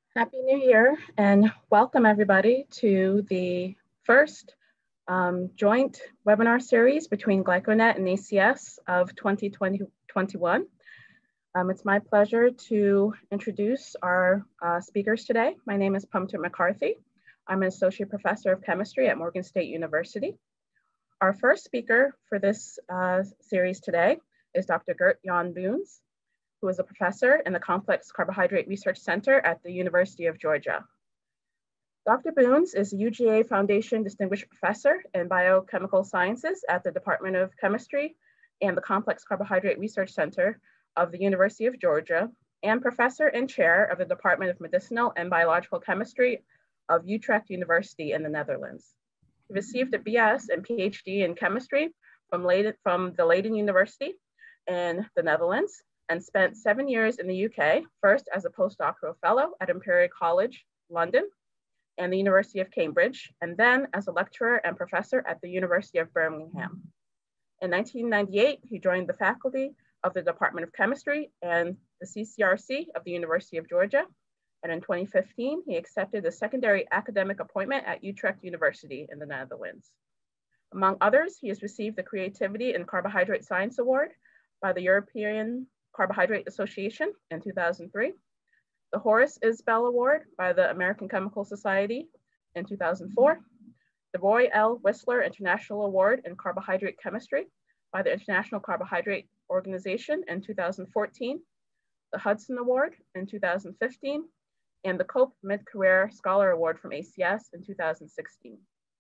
Happy New Year and welcome everybody to the first joint webinar series between GlycoNet and ACS of 2021. It's my pleasure to introduce our speakers today. My name is Pumta McCarthy. I'm an associate professor of chemistry at Morgan State University. Our first speaker for this series today is Dr. Gert-Jan Boons, who is a professor in the Complex Carbohydrate Research Center at the University of Georgia. Dr. Boons is a UGA Foundation Distinguished Professor in Biochemical Sciences at the Department of Chemistry and the Complex Carbohydrate Research Center of the University of Georgia, and professor and chair of the Department of Medicinal and Biological Chemistry of Utrecht University in the Netherlands. He received a BS and PhD in chemistry from the Leiden University in the Netherlands, and spent 7 years in the UK, first as a postdoctoral fellow at Imperial College London and the University of Cambridge, and then as a lecturer and professor at the University of Birmingham. In 1998, he joined the faculty of the Department of Chemistry and the CCRC of the University of Georgia. And in 2015, he accepted a secondary academic appointment at Utrecht University in the Netherlands. Among others, he has received the Creativity in Carbohydrate Science Award by the European Carbohydrate Association in 2003, the Horace Isbell Award by the American Chemical Society in 2004, the Roy L. Whistler International Award in Carbohydrate Chemistry by the International Carbohydrate Organization in 2014, the Hudson Award in 2015, and the Cope Mid-Career Scholar Award from ACS in 2016.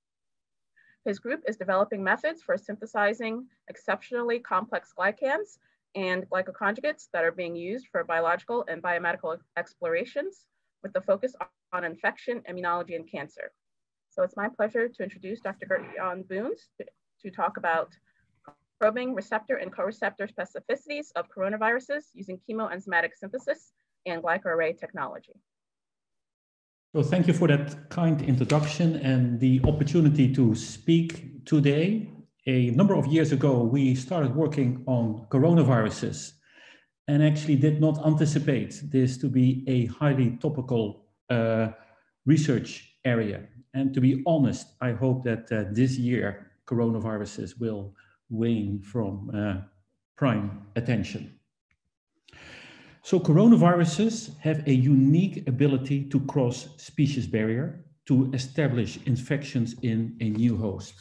His group is developing methods for synthesizing exceptionally complex glycans and glycoconjugates that are being used for biological and biomedical explorations with the focus on infection, immunology, and cancer. So it's my pleasure to introduce Dr. Gert-Jan Boons to talk about probing receptor and co-receptor specificities of coronaviruses using chemoenzymatic synthesis and glycoarray technology. So thank you for that kind introduction and the opportunity to speak today. A number of years ago, we started working on coronaviruses and actually did not anticipate this to be a highly topical research area. And to be honest, I hope that this year coronaviruses will wane from prime attention. So coronaviruses have a unique ability to cross species barrier to establish infections in a new host.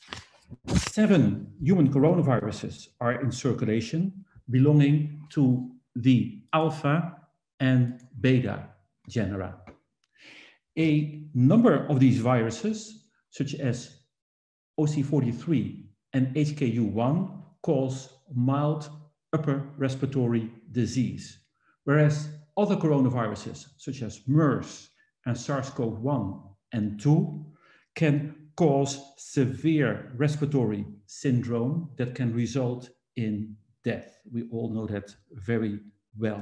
7 human coronaviruses are in circulation belonging to the alpha and beta genera. A number of these viruses, such as OC43 and HKU1, cause mild upper respiratory disease, whereas other coronaviruses, such as MERS and SARS-CoV-1 and 2, can cause severe respiratory syndrome that can result in death. We all know that very well.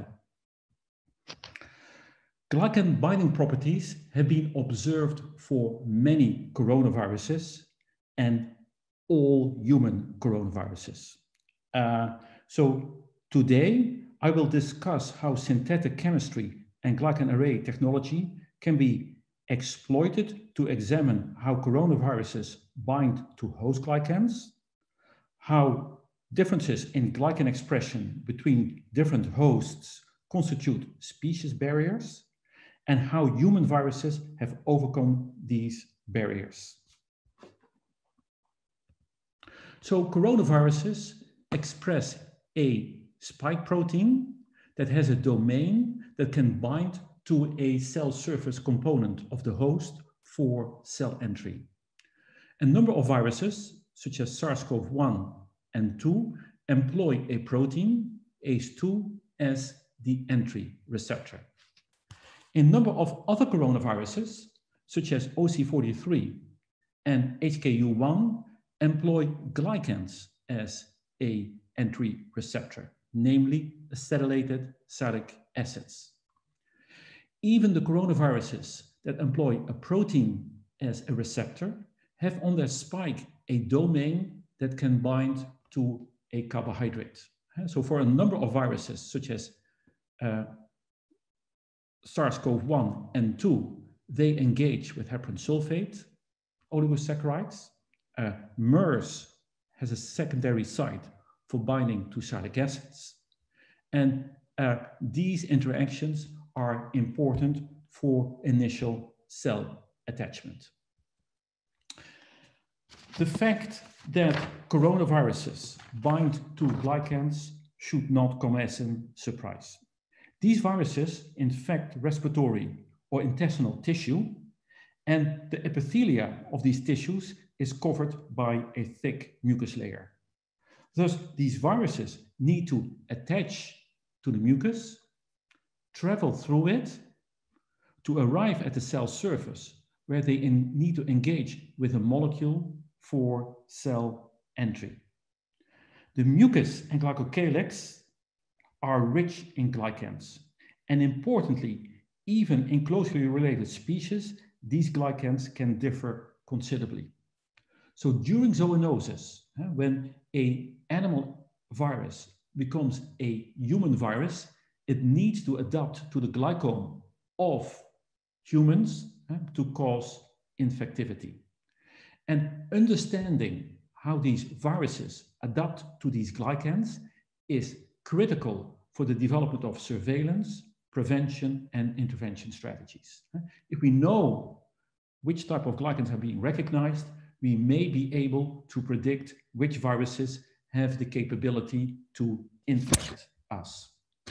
Glycan binding properties have been observed for many coronaviruses and all human coronaviruses. So today I will discuss how synthetic chemistry and glycan array technology can be exploited to examine how coronaviruses bind to host glycans, how differences in glycan expression between different hosts constitute species barriers, and how human viruses have overcome these barriers. So coronaviruses express a spike protein that has a domain that can bind to a cell surface component of the host for cell entry. A number of viruses, such as SARS-CoV-1 and 2, employ a protein, ACE2, as the entry receptor. A number of other coronaviruses, such as OC43 and HKU1, employ glycans as an entry receptor, namely acetylated sialic acids. Even the coronaviruses that employ a protein as a receptor have on their spike a domain that can bind to a carbohydrate. So for a number of viruses, such as SARS-CoV-1 and 2, they engage with heparan sulfate oligosaccharides. MERS has a secondary site for binding to sialic acids. And these interactions are important for initial cell attachment. The fact that coronaviruses bind to glycans should not come as a surprise. These viruses infect respiratory or intestinal tissue, and the epithelia of these tissues is covered by a thick mucus layer. Thus, these viruses need to attach to the mucus, travel through it, to arrive at the cell surface, where they need to engage with a molecule for cell entry. The mucus and glycocalyx are rich in glycans, and importantly, even in closely related species, these glycans can differ considerably. So during zoonosis, when an animal virus becomes a human virus, it needs to adapt to the glycome of humans to cause infectivity. And understanding how these viruses adapt to these glycans is critical for the development of surveillance, prevention, and intervention strategies. If we know which type of glycans are being recognized, we may be able to predict which viruses have the capability to infect us.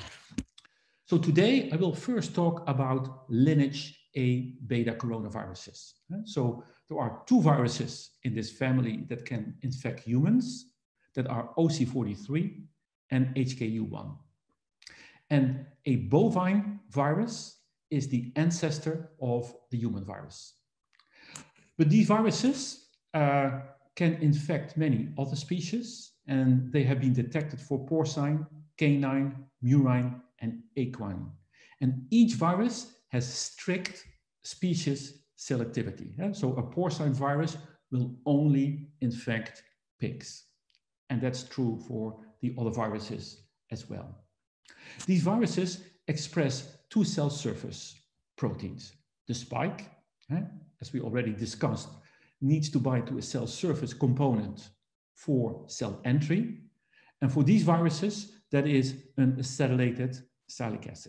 So today I will first talk about lineage A beta coronaviruses. So there are two viruses in this family that can infect humans, that are OC43 and HKU1. And a bovine virus is the ancestor of the human virus. But these viruses can infect many other species, and they have been detected for porcine, canine, murine, and equine. And each virus has strict species selectivity. So a porcine virus will only infect pigs. And that's true for the other viruses as well. These viruses express two cell surface proteins. The spike, as we already discussed, needs to bind to a cell surface component for cell entry. And for these viruses, that is an acetylated sialic acid.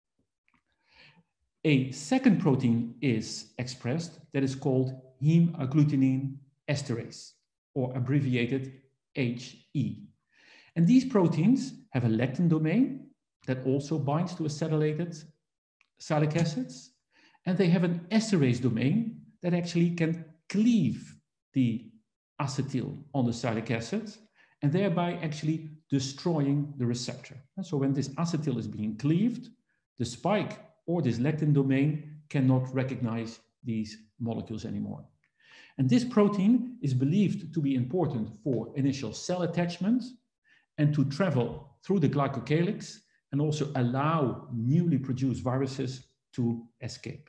A second protein is expressed that is called heme agglutinin esterase, or abbreviated HE. And these proteins have a lectin domain that also binds to acetylated sialic acids, and they have an esterase domain that actually can cleave the acetyl on the sialic acid, and thereby actually destroying the receptor. And so when this acetyl is being cleaved, the spike or this lectin domain cannot recognize these molecules anymore. And this protein is believed to be important for initial cell attachment and to travel through the glycocalyx and also allow newly produced viruses to escape.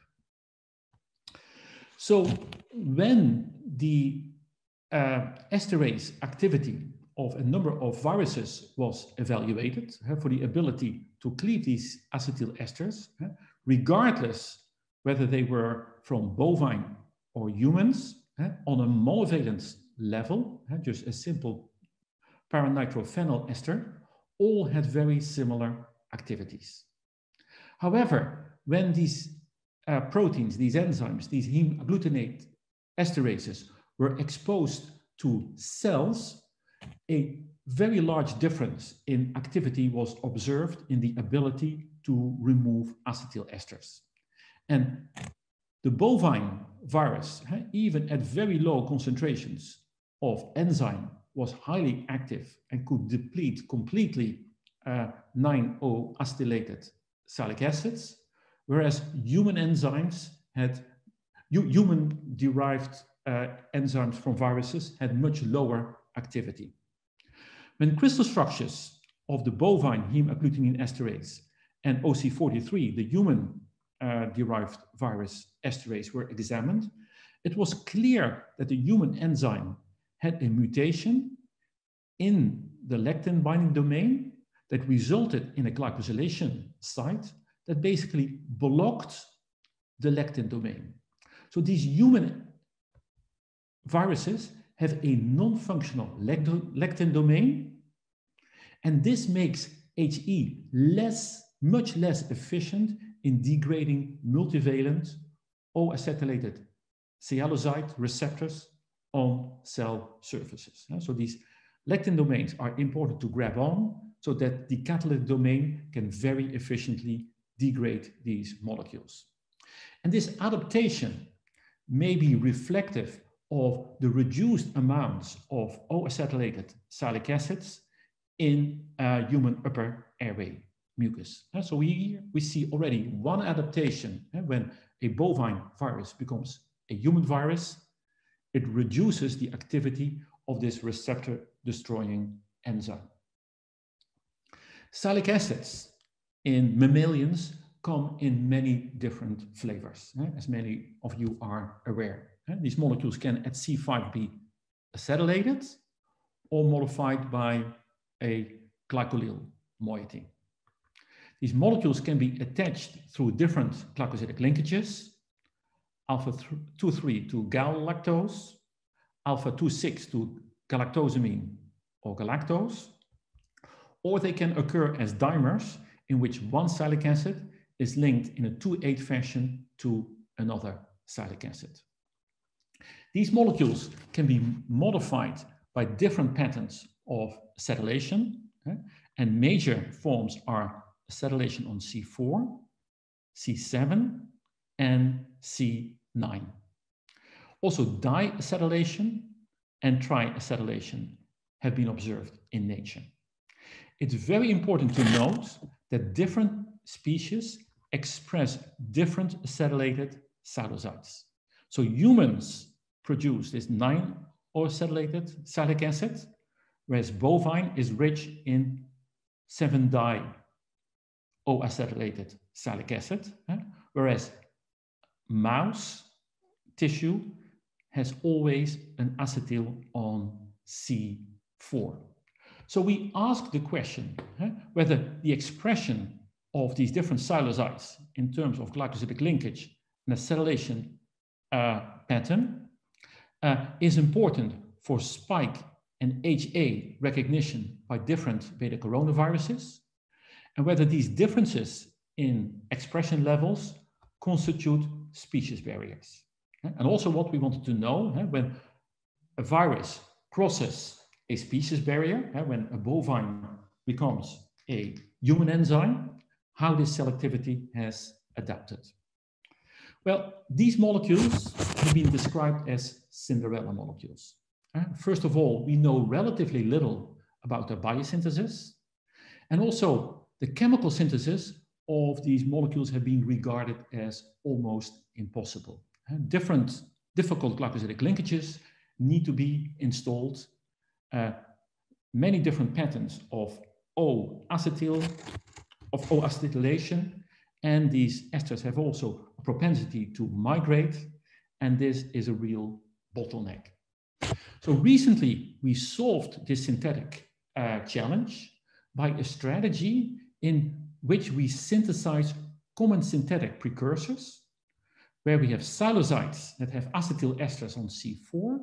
So when the esterase activity of a number of viruses was evaluated for the ability to cleave these acetyl esters, regardless whether they were from bovine or humans, on a monovalent level, just a simple paranitrophenol ester, all had very similar activities. However, when these proteins, these enzymes, these heme agglutinate esterases were exposed to cells, a very large difference in activity was observed in the ability to remove acetyl esters. And the bovine virus, even at very low concentrations of enzyme, was highly active and could deplete completely 9-O-acetylated sialic acids, whereas human enzymes had, human-derived enzymes from viruses had much lower activity. When crystal structures of the bovine heme agglutinin esterase and OC43, the human-derived virus esterase, were examined, it was clear that the human enzyme had a mutation in the lectin binding domain that resulted in a glycosylation site that basically blocked the lectin domain. So these human viruses have a non-functional lectin domain, and this makes HE much less efficient in degrading multivalent O-acetylated sialocyte receptors on cell surfaces. So these lectin domains are important to grab on so that the catalytic domain can very efficiently degrade these molecules. And this adaptation may be reflective of the reduced amounts of O-acetylated sialic acids in human upper airway mucus. So we see already one adaptation when a bovine virus becomes a human virus. It reduces the activity of this receptor-destroying enzyme. Sialic acids in mammalians come in many different flavors, as many of you are aware. These molecules can at C5 be acetylated or modified by a glycolyl moiety. These molecules can be attached through different glycosidic linkages, alpha-2,3 to gal-lactose, alpha-2,6 to galactosamine or galactose, or they can occur as dimers in which one sialic acid is linked in a 2,8 fashion to another sialic acid. These molecules can be modified by different patterns of acetylation, and major forms are acetylation on C4, C7, and C9. Also, diacetylation and triacetylation have been observed in nature. It's very important to note that different species express different acetylated sialocytes. So humans produce this 9-O-acetylated sialic acid, whereas bovine is rich in 7-di-O-acetylated sialic acid, whereas mouse tissue has always an acetyl on C4. So we ask the question whether the expression of these different sialocytes in terms of glycosidic linkage and acetylation pattern is important for spike and HA recognition by different beta coronaviruses, and whether these differences in expression levels constitute species barriers. And also what we wanted to know, when a virus crosses a species barrier, when a bovine becomes a human enzyme, how this selectivity has adapted. Well, these molecules have been described as Cinderella molecules. First of all, we know relatively little about their biosynthesis, and also the chemical synthesis of these molecules have been regarded as almost impossible. Different difficult glycosidic linkages need to be installed. Many different patterns of O-acetylation, and these esters have also a propensity to migrate, and this is a real bottleneck. So recently, we solved this synthetic challenge by a strategy in which we synthesize common synthetic precursors, where we have sialocytes that have acetyl esters on C4,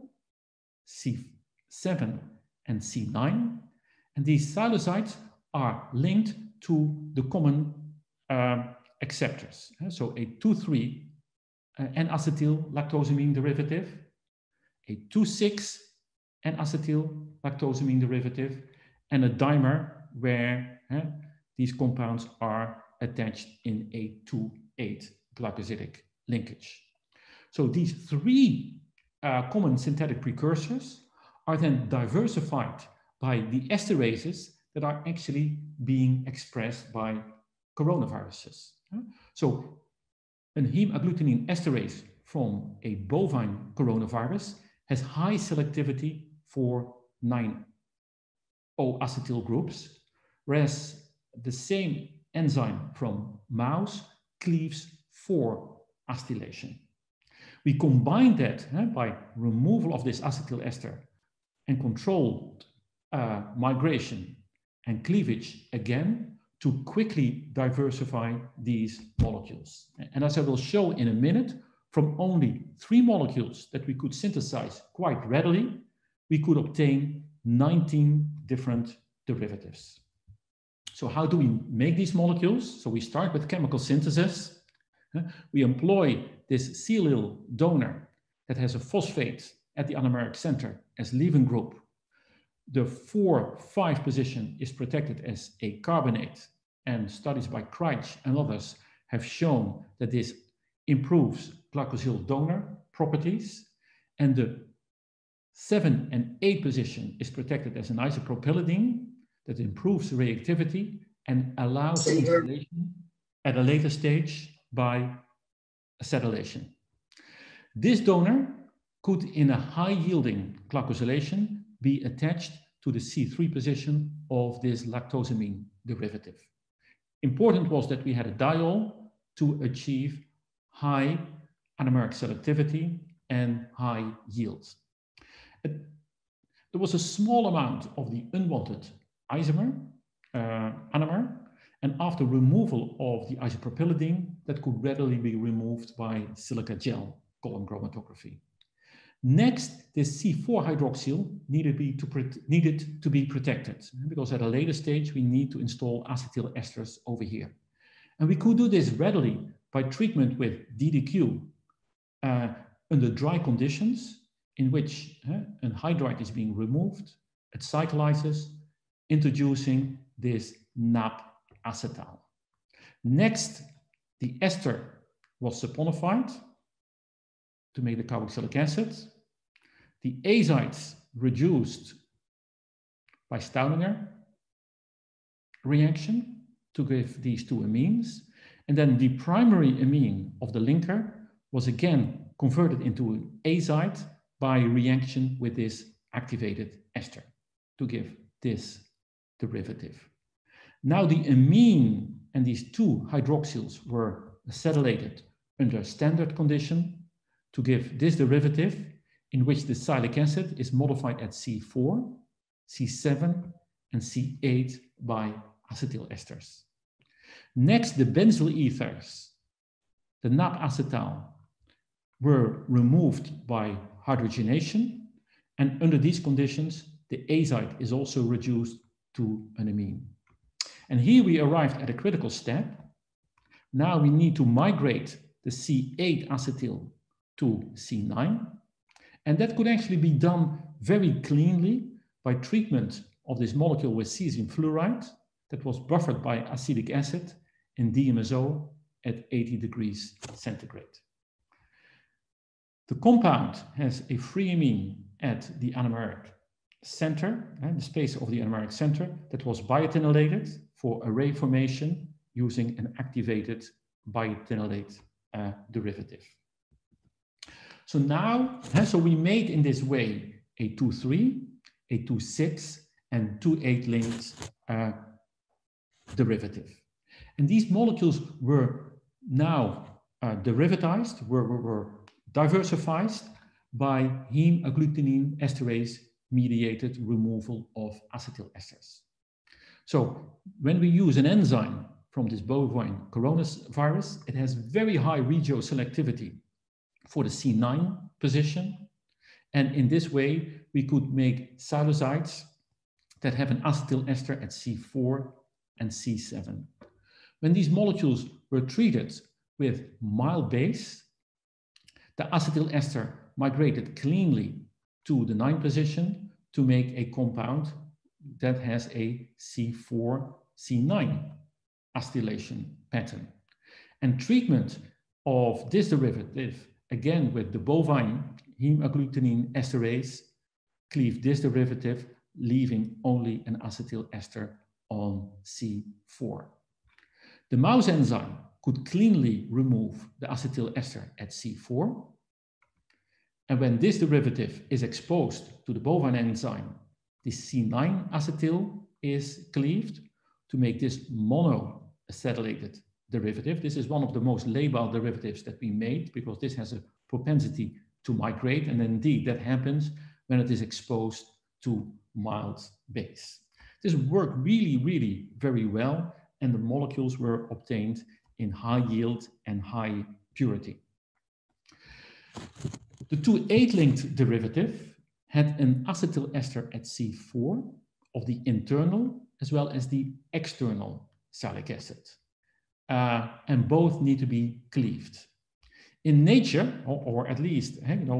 C7, and C9. And these sialocytes are linked to the common acceptors. So a 2,3 N-acetyl lactosamine derivative, a 2,6 N-acetyl lactosamine derivative, and a dimer where these compounds are attached in a 2,8 glycosidic linkage. So these three common synthetic precursors are then diversified by the esterases that are actually being expressed by coronaviruses. So an heme agglutinin esterase from a bovine coronavirus has high selectivity for 9-O-acetyl groups, whereas the same enzyme from mouse cleaves 4-acetylation. We combine that by removal of this acetyl ester and controlled migration and cleavage again to quickly diversify these molecules. And as I will show in a minute, from only 3 molecules that we could synthesize quite readily, we could obtain 19 different derivatives. So how do we make these molecules? So we start with chemical synthesis. We employ this silyl donor that has a phosphate at the anomeric center as leaving group. The 4,5 position is protected as a carbonate, and studies by Kreitsch and others have shown that this improves glycosyl donor properties. And the 7 and 8 position is protected as an isopropyridine that improves reactivity and allows installation at a later stage by acetylation. This donor could, in a high-yielding glycosylation, be attached to the C3 position of this lactosamine derivative. Important was that we had a diol to achieve high anomeric selectivity and high yield. There was a small amount of the unwanted isomer, anomer, and after removal of the isopropyridine, that could readily be removed by silica gel column chromatography. Next, this C4 hydroxyl needed to be protected, because at a later stage, we need to install acetyl esters over here. And we could do this readily by treatment with DDQ under dry conditions, in which anhydride is being removed, it cyclizes, introducing this NAP acetal. Next, the ester was saponified to make the carboxylic acid. The azides reduced by Staudinger reaction to give these 2 amines. And then the primary amine of the linker was again converted into an azide by reaction with this activated ester to give this derivative. Now the amine and these 2 hydroxyls were acetylated under standard condition to give this derivative, in which the sialic acid is modified at C4, C7, and C8 by acetyl esters. Next, the benzyl ethers, the NAP acetal, were removed by hydrogenation, and under these conditions, the azide is also reduced to an amine. And here we arrived at a critical step. Now we need to migrate the C8 acetyl to C9, and that could actually be done very cleanly by treatment of this molecule with cesium fluoride that was buffered by acetic acid in DMSO at 80 degrees centigrade. The compound has a free amine at the anomeric center, the space of the anomeric center, that was biotinylated for array formation using an activated biotinylate derivative. So now, so we made in this way a 2,3, a 2,6, and 2,8 linked derivative. And these molecules were now derivatized, were diversified by heme agglutinin esterase mediated removal of acetyl esters. So when we use an enzyme from this bovine coronavirus, it has very high regioselectivity for the C9 position. And in this way, we could make psilosides that have an acetyl ester at C4 and C7. When these molecules were treated with mild base, the acetyl ester migrated cleanly to the 9 position to make a compound that has a C4, C9 acetylation pattern. And treatment of this derivative, again with the bovine heme agglutinin esterase, cleave this derivative, leaving only an acetyl ester on C4. The mouse enzyme could cleanly remove the acetyl ester at C4. And when this derivative is exposed to the bovine enzyme, the C9 acetyl is cleaved to make this monoacetylated derivative. This is one of the most labile derivatives that we made because this has a propensity to migrate. And indeed, that happens when it is exposed to mild base. This worked really, really very well. and the molecules were obtained in high yield and high purity. The 2,8-linked derivative had an acetyl ester at C4 of the internal as well as the external salic acid. And both need to be cleaved. In nature, or at least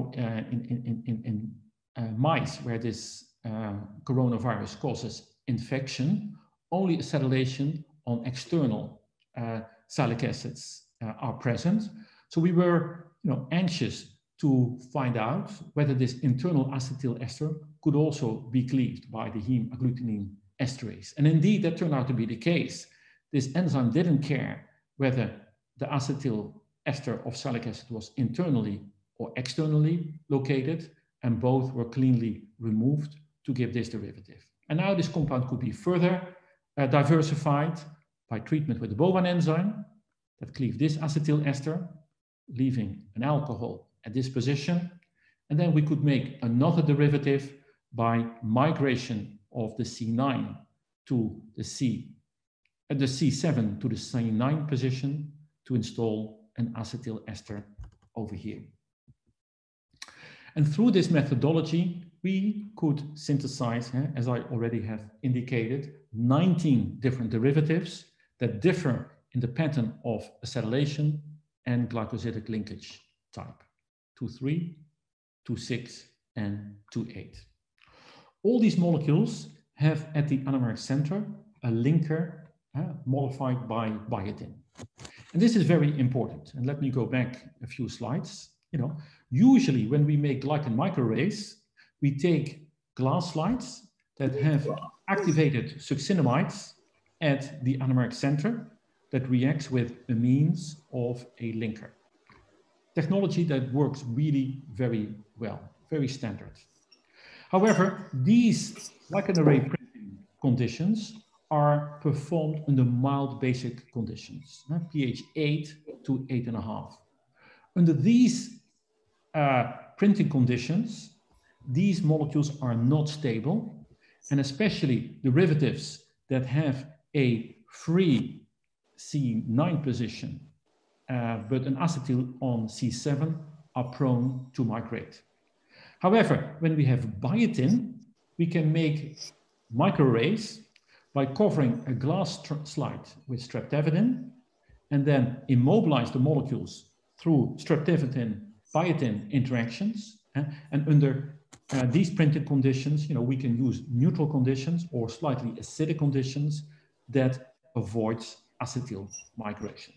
in mice where this coronavirus causes infection, only acetylation on external salic acids are present. So we were anxious to find out whether this internal acetyl ester could also be cleaved by the heme agglutinin esterase. And indeed, that turned out to be the case. This enzyme didn't care whether the acetyl ester of salic acid was internally or externally located, and both were cleanly removed to give this derivative. And now this compound could be further diversified by treatment with the bovine enzyme that cleaved this acetyl ester, leaving an alcohol at this position. And then we could make another derivative by migration of the C9 to the C7 to the C9 position to install an acetyl ester over here. And through this methodology, we could synthesize, as I already have indicated, 19 different derivatives that differ in the pattern of acetylation and glycosidic linkage type, 2,3, 2,6, and 2,8. All these molecules have at the anomeric center a linker modified by biotin. And this is very important. And let me go back a few slides. Usually when we make glycan microarrays, we take glass slides that have activated succinimides at the anomeric center that reacts with amines of a linker. Technology that works really very well, very standard. However, these glycan array printing conditions are performed under mild basic conditions, pH 8 to 8.5. Under these printing conditions, these molecules are not stable, and especially derivatives that have a free C9 position, but an acetyl on C7 are prone to migrate. However, when we have biotin, we can make microarrays by covering a glass slide with streptavidin and then immobilize the molecules through streptavidin-biotin interactions. And under these printing conditions, we can use neutral conditions or slightly acidic conditions that avoids acetyl migration.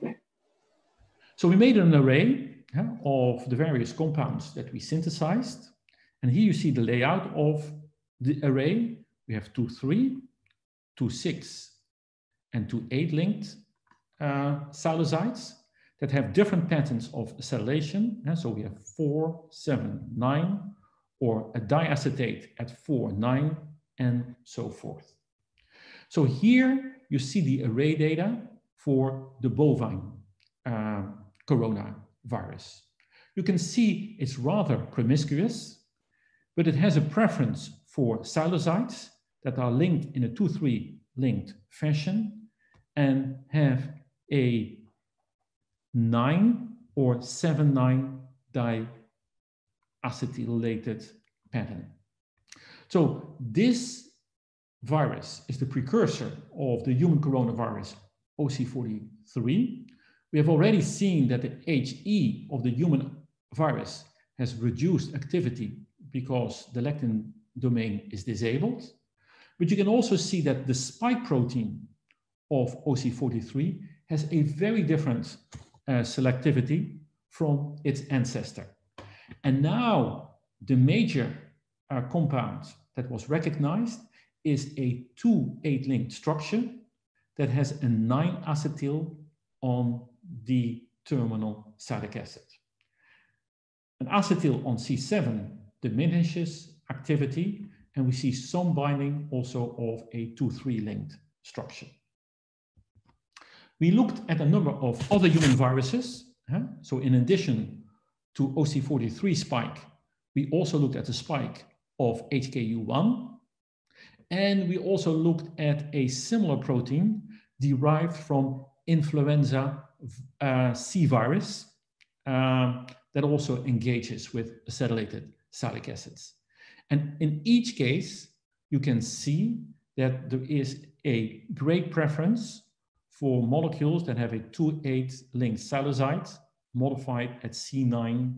So we made an array of the various compounds that we synthesized. And here you see the layout of the array. We have 2,3, 2,6, and 2,8 linked sialocytes that have different patterns of acetylation. So we have 4, 7, 9, or a diacetate at 4, 9, and so forth. So here you see the array data for the bovine coronavirus. You can see it's rather promiscuous, but it has a preference for sialocytes that are linked in a 2,3 linked fashion and have a 9 or 7,9 diacetylated pattern. So this virus is the precursor of the human coronavirus OC43. We have already seen that the HE of the human virus has reduced activity because the lectin domain is disabled. But you can also see that the spike protein of OC43 has a very different selectivity from its ancestor. And now the major compound that was recognized is a 2,8 linked structure that has a 9-acetyl on the terminal salic acid. An acetyl on C7 diminishes activity, and we see some binding also of a 2,3 linked structure. We looked at a number of other human viruses. So in addition to OC43 spike, we also looked at the spike of HKU1. And we also looked at a similar protein derived from influenza C virus that also engages with acetylated salicylic acids. And in each case, you can see that there is a great preference for molecules that have a 2,8 linked psilocybin modified at C9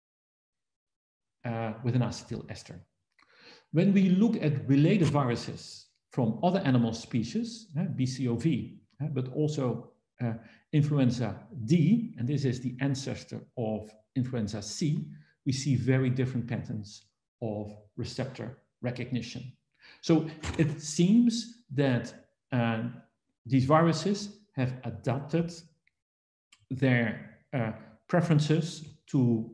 with an acetyl ester. When we look at related viruses from other animal species, BCOV, but also influenza D, and this is the ancestor of influenza C, we see very different patterns of receptor recognition. So it seems that these viruses have adapted their preferences to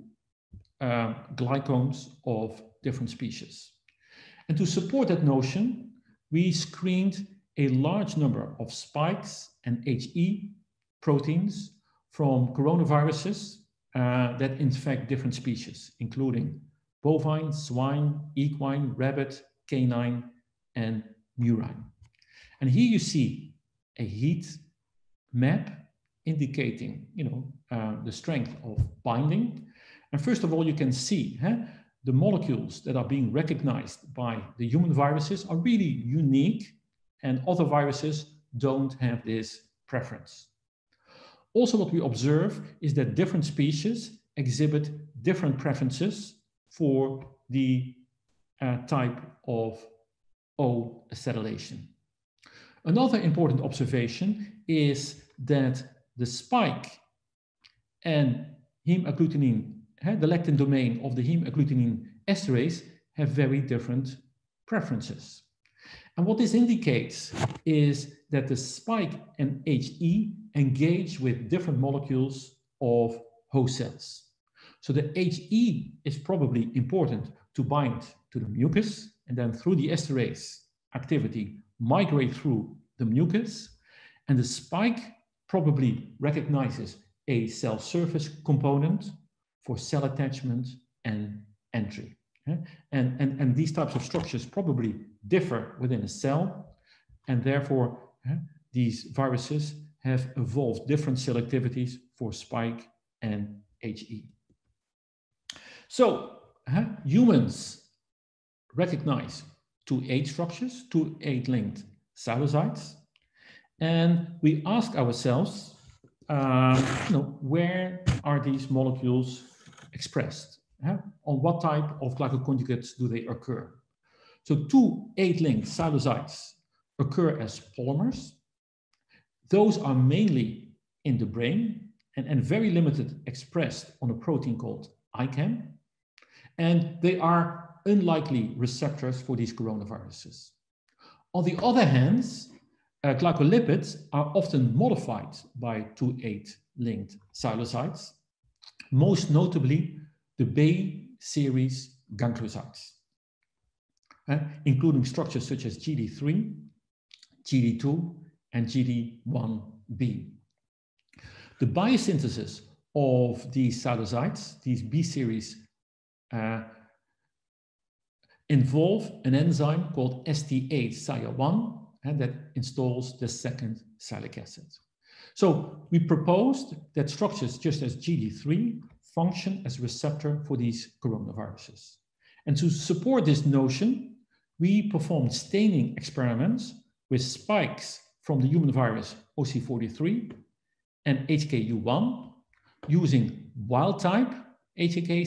glycones of different species. And to support that notion, we screened a large number of spikes and HE proteins from coronaviruses that infect different species, including bovine, swine, equine, rabbit, canine, and murine. And here you see a heat map indicating, the strength of binding. And first of all, you can see the molecules that are being recognized by the human viruses are really unique, and other viruses don't have this preference. Also, what we observe is that different species exhibit different preferences for the type of O acetylation. Another important observation is that the spike and heme agglutinin, the lectin domain of the heme agglutinin esterase, have very different preferences. And what this indicates is that the spike and HE engage with different molecules of host cells. So the HE is probably important to bind to the mucus, and then through the esterase activity migrate through the mucus. And the spike probably recognizes a cell surface component for cell attachment and entry. And these types of structures probably differ within a cell, and therefore these viruses have evolved different selectivities for spike and HE. So humans recognize 2,8 structures, 2,8 linked psilocides, and we ask ourselves, where are these molecules expressed? On what type of glycoconjugates do they occur? So 2,8 linked psilocides occur as polymers. Those are mainly in the brain and very limited expressed on a protein called ICAM. And they are unlikely receptors for these coronaviruses. On the other hand, glycolipids are often modified by 2,8 linked psilocides, most notably the B series gangliosides, including structures such as GD3, GD2, and GD1B. The biosynthesis of these psilocides, these B series, involve an enzyme called ST8-SIA1 that installs the second salicylic acid. So we proposed that structures just as GD3 function as a receptor for these coronaviruses. And to support this notion, we performed staining experiments with spikes from the human virus OC43 and HKU1 using wild-type HAK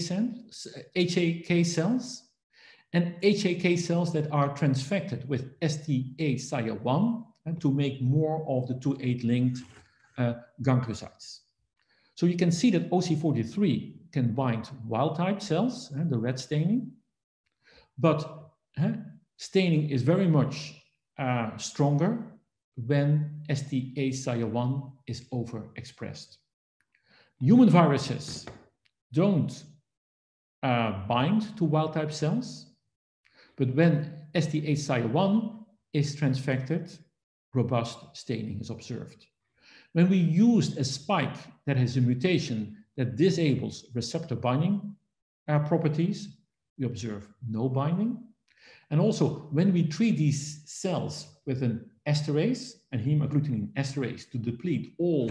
cells and HAK cells that are transfected with ST8-SIA1 to make more of the 2,8 linked gangliosides. So you can see that OC43 can bind wild-type cells, the red staining, but staining is very much stronger when ST8-SIA1 is overexpressed. Human viruses don't bind to wild-type cells, but when ST8-SIA1 is transfected, robust staining is observed. When we used a spike that has a mutation that disables receptor binding properties, we observe no binding. And also, when we treat these cells with an esterase and hemagglutinin esterase to deplete all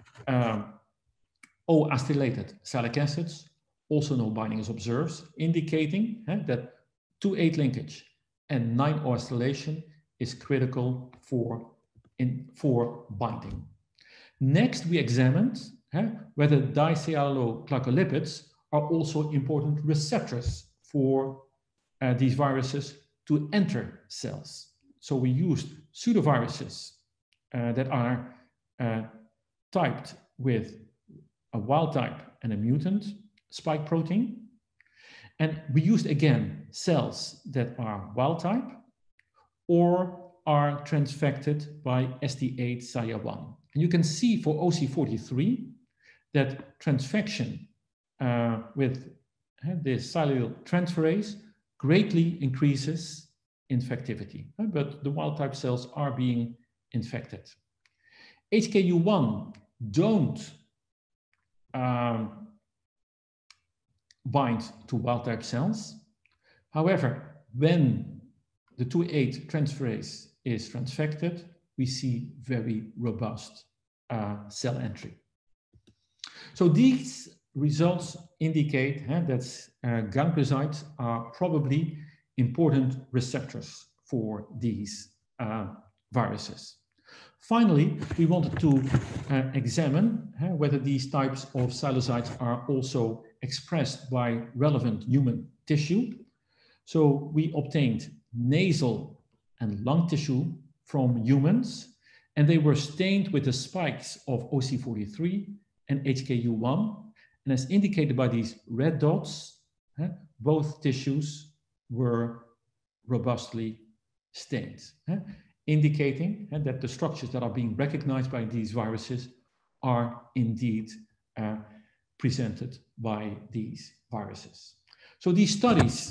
O-acetylated salic acids. Also no binding is observed, indicating that 2,8 linkage and 9O acetylation is critical for binding. Next, we examined whether dicelluloglycolipids are also important receptors for these viruses to enter cells. So we used pseudoviruses that are typed with a wild type and a mutant spike protein. And we used again cells that are wild type or are transfected by ST8 SIA1. And you can see for OC43 that transfection with this silyl transferase greatly increases infectivity, but the wild type cells are being infected. HKU1 don't bind to wild type cells. However, when the 2,8 transferase is transfected, we see very robust cell entry. So these results indicate that gangliosides are probably important receptors for these viruses. Finally, we wanted to examine whether these types of psilocytes are also expressed by relevant human tissue. So we obtained nasal and lung tissue from humans, and they were stained with the spikes of OC43 and HKU1. And as indicated by these red dots, both tissues were robustly stained, indicating that the structures that are being recognized by these viruses are indeed presented by these viruses. So these studies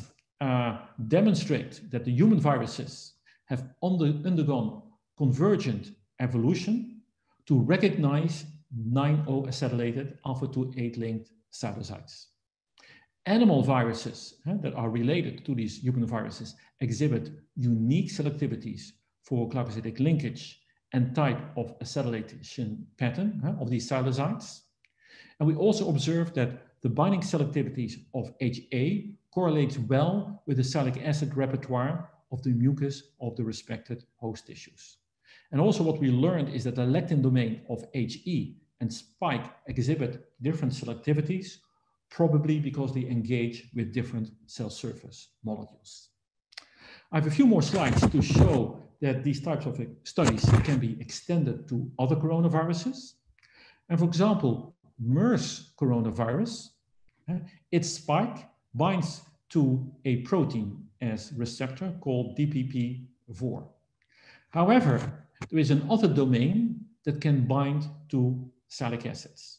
demonstrate that the human viruses have undergone convergent evolution to recognize 9O acetylated alpha-2,8 linked psilocytes. Animal viruses that are related to these human viruses exhibit unique selectivities for glycosidic linkage and type of acetylation pattern of these psilocytes. And we also observe that the binding selectivities of HA correlates well with the salic acid repertoire of the mucus of the respected host tissues. And also what we learned is that the lectin domain of HE and spike exhibit different selectivities, probably because they engage with different cell surface molecules. I have a few more slides to show that these types of studies can be extended to other coronaviruses. And for example, MERS coronavirus, its spike binds to a protein as receptor called DPP4. However, there is another domain that can bind to salic acids.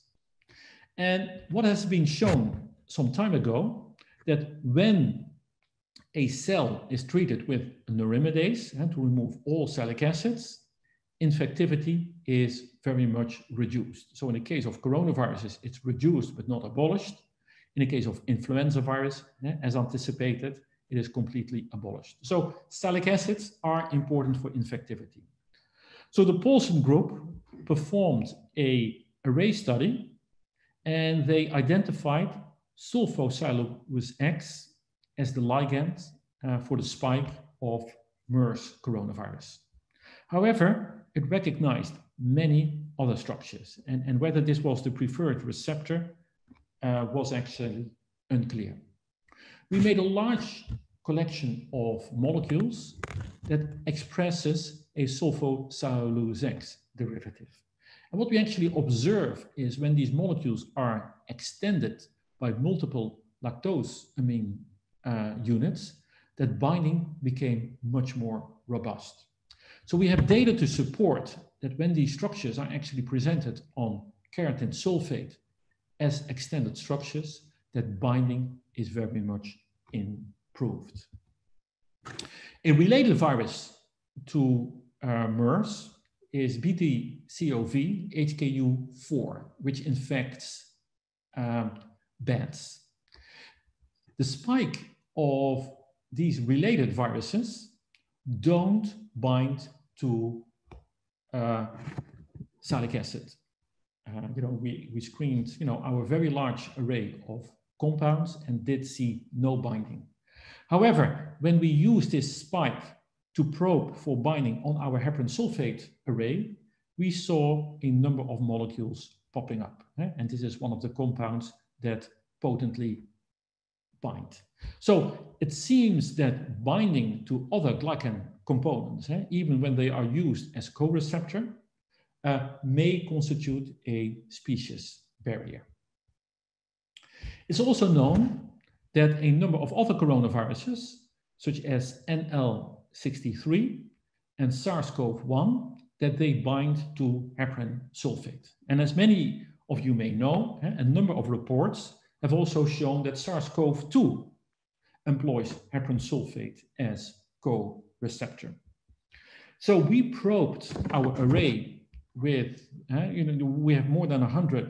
And what has been shown some time ago, that when a cell is treated with a neuraminidase to remove all salic acids, infectivity is very much reduced. So in the case of coronaviruses, it's reduced but not abolished. In the case of influenza virus, as anticipated, it is completely abolished. So salic acids are important for infectivity. So the Paulson group performed an array study, and they identified sulfoxylus X as the ligand for the spike of MERS coronavirus. However, it recognized many other structures, and whether this was the preferred receptor was actually unclear. We made a large collection of molecules that expresses a sulfoxylus X derivative. And what we actually observe is when these molecules are extended by multiple lactose amine units, that binding became much more robust. So we have data to support that when these structures are actually presented on keratin sulfate as extended structures, that binding is very much improved. A related virus to MERS is BT-CoV HKU4, which infects bats. The spike of these related viruses don't bind to salic acid. We screened, our very large array of compounds and did see no binding. However, when we use this spike to probe for binding on our heparin sulfate array, we saw a number of molecules popping up. And this is one of the compounds that potently bind. So it seems that binding to other glycan components, even when they are used as co-receptor, may constitute a species barrier. It's also known that a number of other coronaviruses, such as NL63 and SARS-CoV-1, that they bind to heparin sulfate. And as many of you may know, a number of reports have also shown that SARS-CoV-2 employs heparin sulfate as co-receptor. So we probed our array with, we have more than 100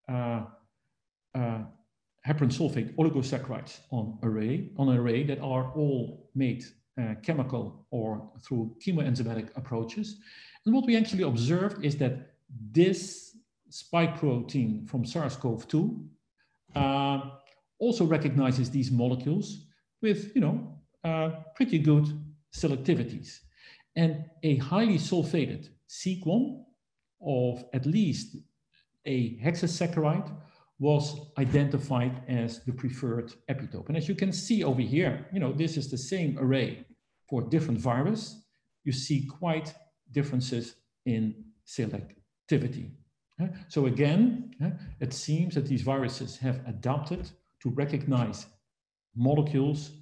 heparin sulfate oligosaccharides on an array that are all made chemical or through chemoenzymatic approaches. And what we actually observed is that this spike protein from SARS-CoV-2 also recognizes these molecules with, pretty good selectivities. And a highly sulfated sequon of at least a hexasaccharide was identified as the preferred epitope. And as you can see over here, this is the same array for different virus. You see quite differences in selectivity. So again, it seems that these viruses have adapted to recognize molecules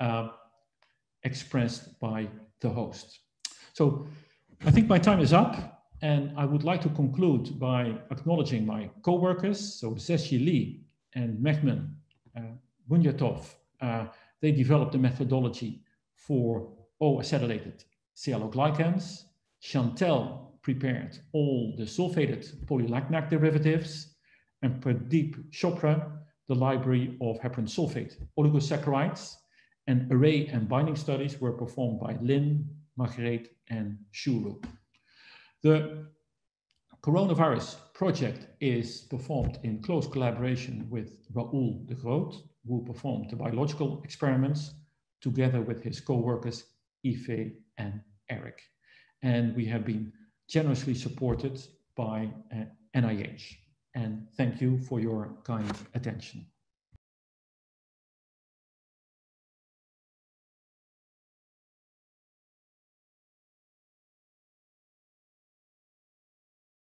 expressed by the host. So I think my time is up. And I would like to conclude by acknowledging my co-workers, so Zesji Lee and Mehman Bunyatov. They developed the methodology for O-acetylated sialoglycans. Chantel prepared all the sulfated polylacnac derivatives, and Pradeep Chopra, the library of heparin sulfate oligosaccharides. And array and binding studies were performed by Lin, Margreet, and Shuru. The coronavirus project is performed in close collaboration with Raoul de Groot, who performed the biological experiments together with his co-workers, Ife and Eric. And we have been generously supported by NIH. And thank you for your kind attention.